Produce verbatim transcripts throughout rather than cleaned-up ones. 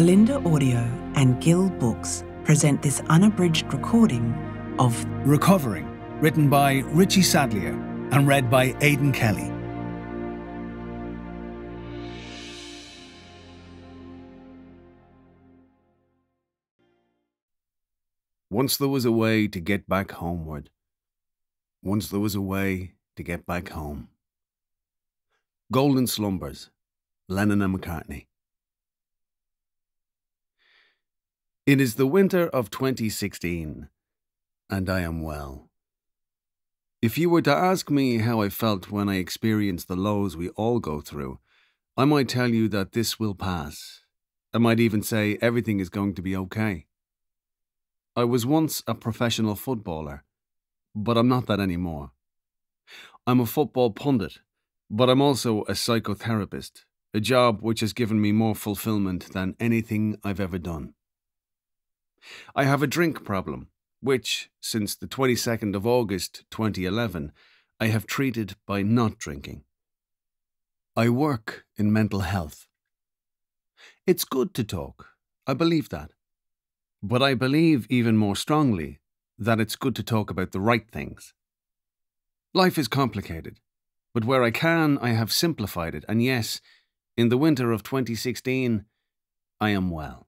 Belinda Audio and Gill Books present this unabridged recording of Recovering, written by Richie Sadlier and read by Aidan Kelly. Once there was a way to get back homeward. Once there was a way to get back home. Golden Slumbers, Lennon and McCartney. It is the winter of twenty sixteen, and I am well. If you were to ask me how I felt when I experienced the lows we all go through, I might tell you that this will pass. I might even say everything is going to be okay. I was once a professional footballer, but I'm not that anymore. I'm a football pundit, but I'm also a psychotherapist, a job which has given me more fulfillment than anything I've ever done. I have a drink problem, which, since the twenty-second of August twenty eleven, I have treated by not drinking. I work in mental health. It's good to talk, I believe that. But I believe even more strongly that it's good to talk about the right things. Life is complicated, but where I can, I have simplified it, and yes, in the winter of twenty sixteen, I am well.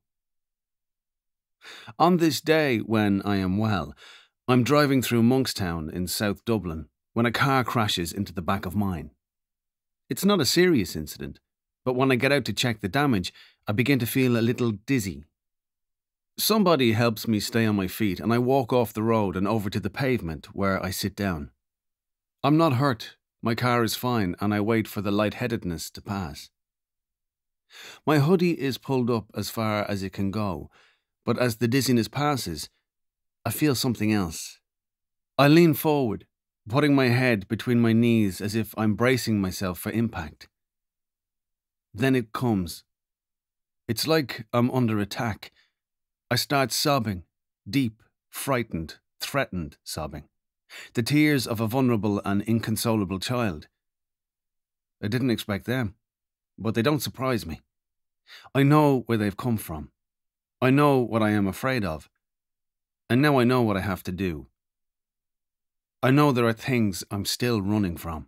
On this day when I am well, I'm driving through Monkstown in South Dublin when a car crashes into the back of mine. It's not a serious incident, but when I get out to check the damage, I begin to feel a little dizzy. Somebody helps me stay on my feet and I walk off the road and over to the pavement where I sit down. I'm not hurt, my car is fine, and I wait for the lightheadedness to pass. My hoodie is pulled up as far as it can go, but as the dizziness passes, I feel something else. I lean forward, putting my head between my knees as if I'm bracing myself for impact. Then it comes. It's like I'm under attack. I start sobbing, deep, frightened, threatened sobbing. The tears of a vulnerable and inconsolable child. I didn't expect them, but they don't surprise me. I know where they've come from. I know what I am afraid of, and now I know what I have to do. I know there are things I'm still running from.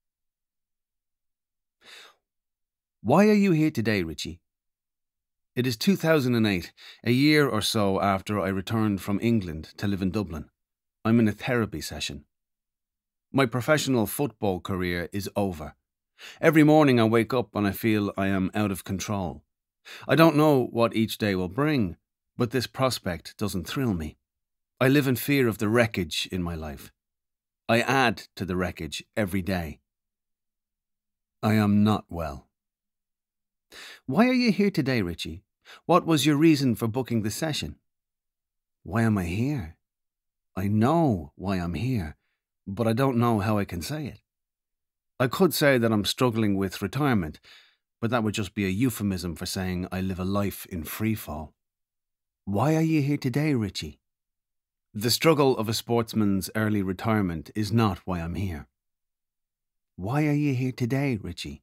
Why are you here today, Richie? It is two thousand eight, a year or so after I returned from England to live in Dublin. I'm in a therapy session. My professional football career is over. Every morning I wake up and I feel I am out of control. I don't know what each day will bring, but this prospect doesn't thrill me. I live in fear of the wreckage in my life. I add to the wreckage every day. I am not well. Why are you here today, Richie? What was your reason for booking the session? Why am I here? I know why I'm here, but I don't know how I can say it. I could say that I'm struggling with retirement, but that would just be a euphemism for saying I live a life in freefall. Why are you here today, Richie? The struggle of a sportsman's early retirement is not why I'm here. Why are you here today, Richie?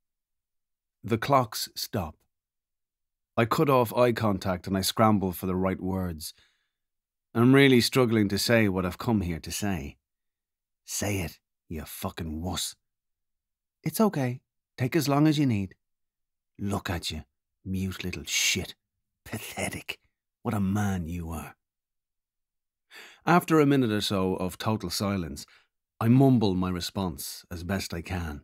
The clocks stop. I cut off eye contact and I scramble for the right words. I'm really struggling to say what I've come here to say. Say it, you fucking wuss. It's okay. Take as long as you need. Look at you, mute little shit. Pathetic. What a man you are. After a minute or so of total silence, I mumble my response as best I can.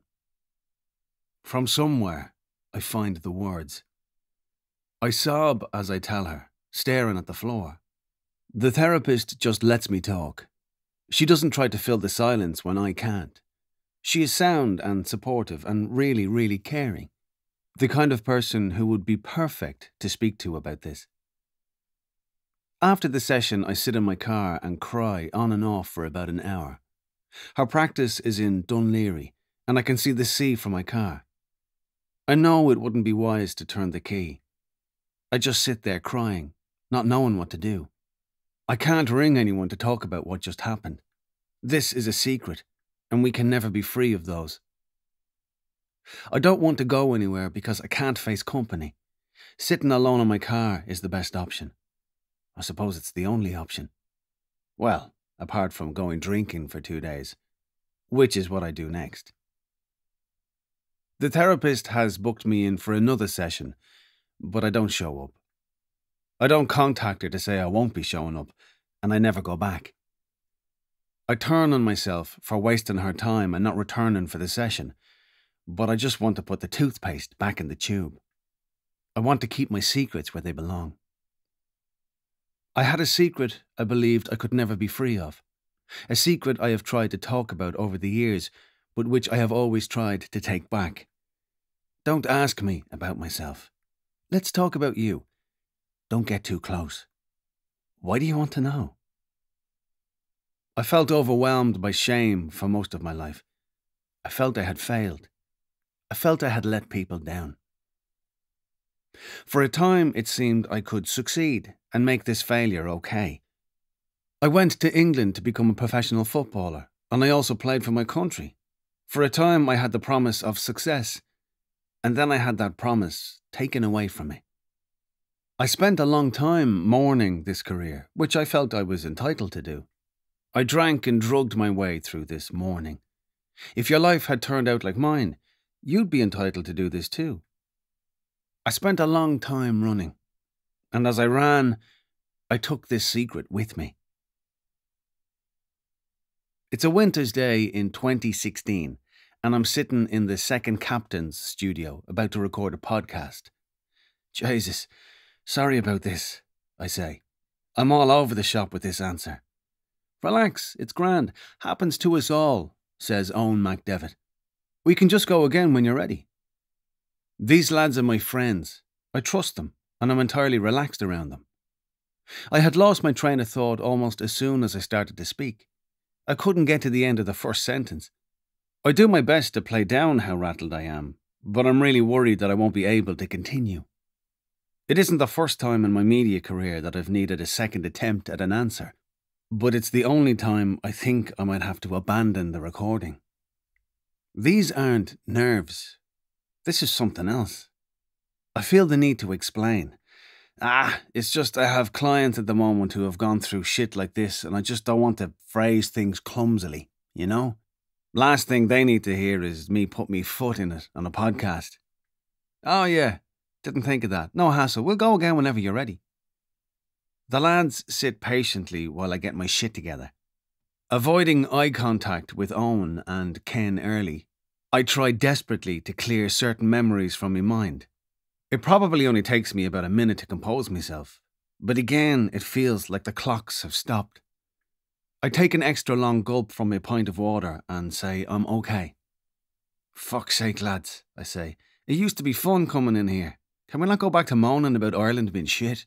From somewhere, I find the words. I sob as I tell her, staring at the floor. The therapist just lets me talk. She doesn't try to fill the silence when I can't. She is sound and supportive and really, really caring. The kind of person who would be perfect to speak to about this. After the session, I sit in my car and cry on and off for about an hour. Her practice is in Dunleary, and I can see the sea from my car. I know it wouldn't be wise to turn the key. I just sit there crying, not knowing what to do. I can't ring anyone to talk about what just happened. This is a secret, and we can never be free of those. I don't want to go anywhere because I can't face company. Sitting alone in my car is the best option. I suppose it's the only option. Well, apart from going drinking for two days, which is what I do next. The therapist has booked me in for another session, but I don't show up. I don't contact her to say I won't be showing up, and I never go back. I turn on myself for wasting her time and not returning for the session, but I just want to put the toothpaste back in the tube. I want to keep my secrets where they belong. I had a secret I believed I could never be free of. A secret I have tried to talk about over the years, but which I have always tried to take back. Don't ask me about myself. Let's talk about you. Don't get too close. Why do you want to know? I felt overwhelmed by shame for most of my life. I felt I had failed. I felt I had let people down. For a time, it seemed I could succeed and make this failure okay. I went to England to become a professional footballer, and I also played for my country. For a time, I had the promise of success, and then I had that promise taken away from me. I spent a long time mourning this career, which I felt I was entitled to do. I drank and drugged my way through this mourning. If your life had turned out like mine, you'd be entitled to do this too. I spent a long time running, and as I ran, I took this secret with me. It's a winter's day in twenty sixteen, and I'm sitting in the second captain's studio about to record a podcast. Jesus, sorry about this, I say. I'm all over the shop with this answer. Relax, it's grand. Happens to us all, says Owen MacDevitt. We can just go again when you're ready. These lads are my friends. I trust them, and I'm entirely relaxed around them. I had lost my train of thought almost as soon as I started to speak. I couldn't get to the end of the first sentence. I do my best to play down how rattled I am, but I'm really worried that I won't be able to continue. It isn't the first time in my media career that I've needed a second attempt at an answer, but it's the only time I think I might have to abandon the recording. These aren't nerves. This is something else. I feel the need to explain. Ah, it's just I have clients at the moment who have gone through shit like this, and I just don't want to phrase things clumsily, you know? Last thing they need to hear is me put me foot in it on a podcast. Oh yeah, didn't think of that. No hassle, we'll go again whenever you're ready. The lads sit patiently while I get my shit together. Avoiding eye contact with Owen and Ken early, I try desperately to clear certain memories from my mind. It probably only takes me about a minute to compose myself, but again it feels like the clocks have stopped. I take an extra long gulp from my pint of water and say I'm okay. Fuck's sake, lads, I say. It used to be fun coming in here. Can we not go back to moaning about Ireland being shit?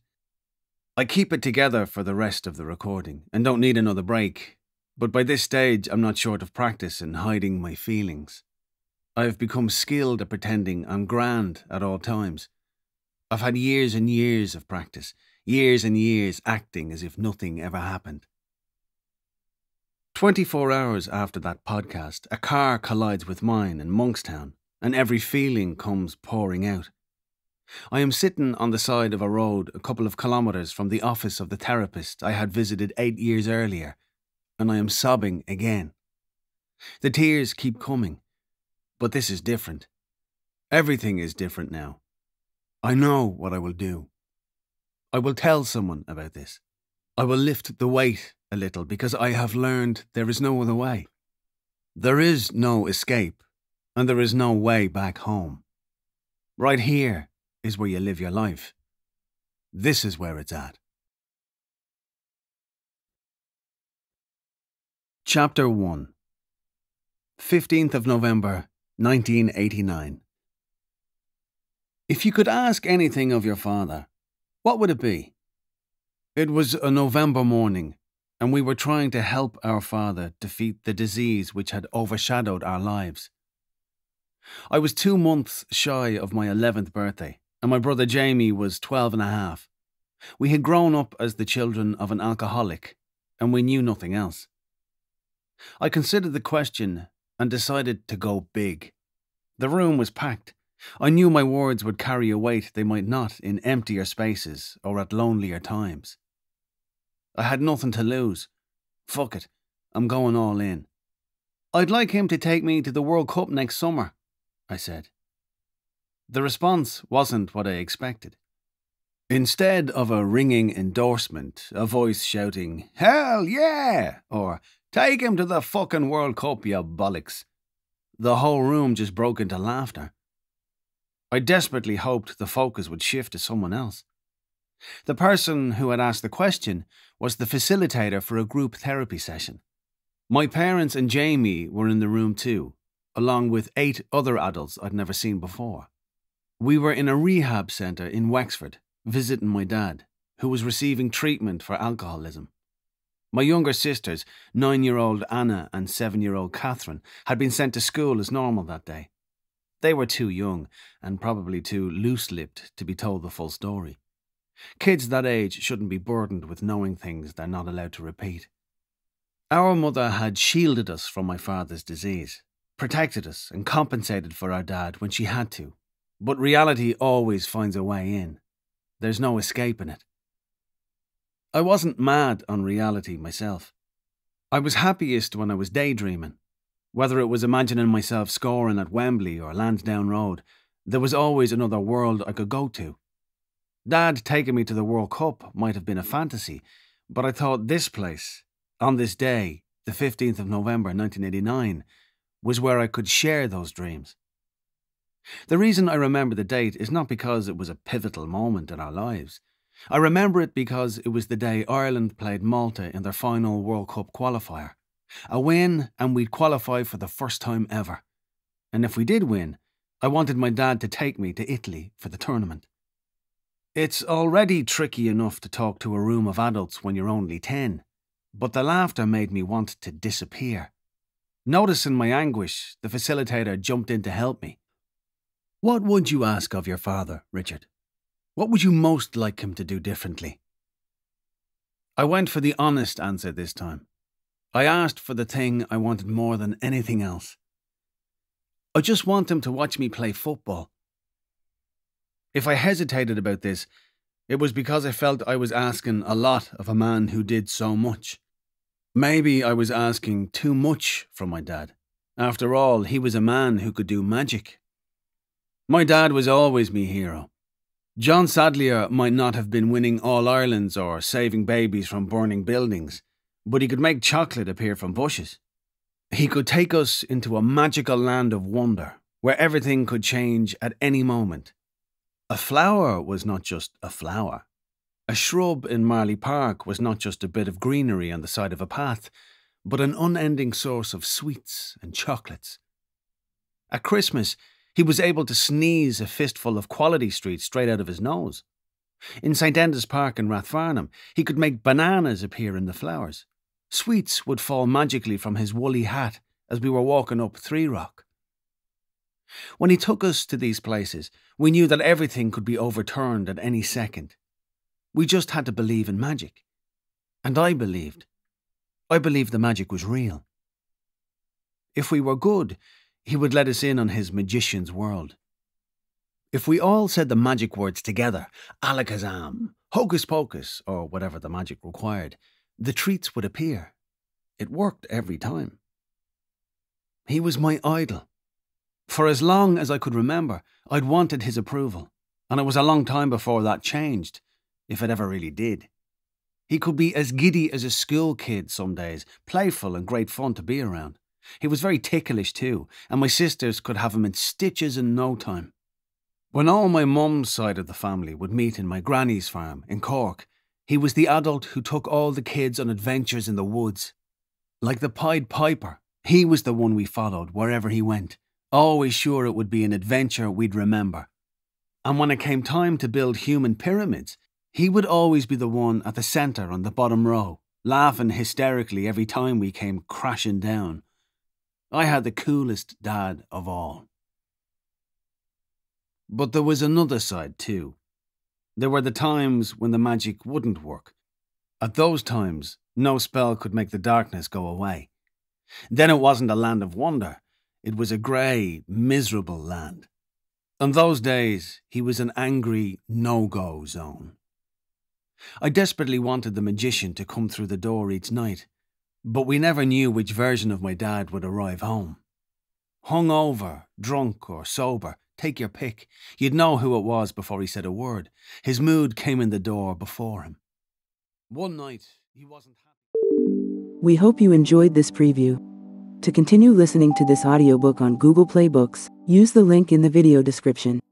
I keep it together for the rest of the recording and don't need another break, but by this stage I'm not short of practice in hiding my feelings. I have become skilled at pretending I'm grand at all times. I've had years and years of practice, years and years acting as if nothing ever happened. twenty-four hours after that podcast, a car collides with mine in Monkstown, and every feeling comes pouring out. I am sitting on the side of a road a couple of kilometres from the office of the therapist I had visited eight years earlier, and I am sobbing again. The tears keep coming. But this is different. Everything is different now. I know what I will do. I will tell someone about this. I will lift the weight a little because I have learned there is no other way. There is no escape, and there is no way back home. Right here is where you live your life. This is where it's at. Chapter one. fifteenth of November, nineteen eighty-nine. If you could ask anything of your father, what would it be? It was a November morning, and we were trying to help our father defeat the disease which had overshadowed our lives. I was two months shy of my eleventh birthday, and my brother Jamie was twelve and a half. We had grown up as the children of an alcoholic, and we knew nothing else. I considered the question and decided to go big. The room was packed. I knew my words would carry a weight they might not in emptier spaces or at lonelier times. I had nothing to lose. Fuck it, I'm going all in. I'd like him to take me to the World Cup next summer, I said. The response wasn't what I expected. Instead of a ringing endorsement, a voice shouting, "Hell yeah!" or "Take him to the fucking World Cup, you bollocks," the whole room just broke into laughter. I desperately hoped the focus would shift to someone else. The person who had asked the question was the facilitator for a group therapy session. My parents and Jamie were in the room too, along with eight other adults I'd never seen before. We were in a rehab centre in Wexford, visiting my dad, who was receiving treatment for alcoholism. My younger sisters, nine-year-old Anna and seven-year-old Catherine, had been sent to school as normal that day. They were too young, and probably too loose-lipped to be told the full story. Kids that age shouldn't be burdened with knowing things they're not allowed to repeat. Our mother had shielded us from my father's disease, protected us and compensated for our dad when she had to. But reality always finds a way in. There's no escaping it. I wasn't mad on reality myself. I was happiest when I was daydreaming. Whether it was imagining myself scoring at Wembley or Lansdowne Road, there was always another world I could go to. Dad taking me to the World Cup might have been a fantasy, but I thought this place, on this day, the fifteenth of November nineteen eighty-nine, was where I could share those dreams. The reason I remember the date is not because it was a pivotal moment in our lives. I remember it because it was the day Ireland played Malta in their final World Cup qualifier. A win, and we'd qualify for the first time ever. And if we did win, I wanted my dad to take me to Italy for the tournament. It's already tricky enough to talk to a room of adults when you're only ten, but the laughter made me want to disappear. Noticing my anguish, the facilitator jumped in to help me. "What would you ask of your father, Richard? What would you most like him to do differently?" I went for the honest answer this time. I asked for the thing I wanted more than anything else. I just want him to watch me play football. If I hesitated about this, it was because I felt I was asking a lot of a man who did so much. Maybe I was asking too much from my dad. After all, he was a man who could do magic. My dad was always me hero. John Sadlier might not have been winning All-Irelands or saving babies from burning buildings, but he could make chocolate appear from bushes. He could take us into a magical land of wonder, where everything could change at any moment. A flower was not just a flower. A shrub in Marley Park was not just a bit of greenery on the side of a path, but an unending source of sweets and chocolates. At Christmas, he was able to sneeze a fistful of Quality Street straight out of his nose. In St Enda's Park in Rathfarnham, he could make bananas appear in the flowers. Sweets would fall magically from his woolly hat as we were walking up Three Rock. When he took us to these places, we knew that everything could be overturned at any second. We just had to believe in magic. And I believed. I believed the magic was real. If we were good, he would let us in on his magician's world. If we all said the magic words together, alakazam, hocus pocus, or whatever the magic required, the treats would appear. It worked every time. He was my idol. For as long as I could remember, I'd wanted his approval, and it was a long time before that changed, if it ever really did. He could be as giddy as a school kid some days, playful and great fun to be around. He was very ticklish too, and my sisters could have him in stitches in no time. When all my mum's side of the family would meet in my granny's farm in Cork, he was the adult who took all the kids on adventures in the woods. Like the Pied Piper, he was the one we followed wherever he went, always sure it would be an adventure we'd remember. And when it came time to build human pyramids, he would always be the one at the centre on the bottom row, laughing hysterically every time we came crashing down. I had the coolest dad of all. But there was another side too. There were the times when the magic wouldn't work. At those times, no spell could make the darkness go away. Then it wasn't a land of wonder. It was a grey, miserable land. On those days, he was an angry no-go zone. I desperately wanted the magician to come through the door each night, but we never knew which version of my dad would arrive home. Hungover, drunk or sober, take your pick, you'd know who it was before he said a word. His mood came in the door before him. One night, he wasn't happy. We hope you enjoyed this preview. To continue listening to this audiobook on Google Play Books, use the link in the video description.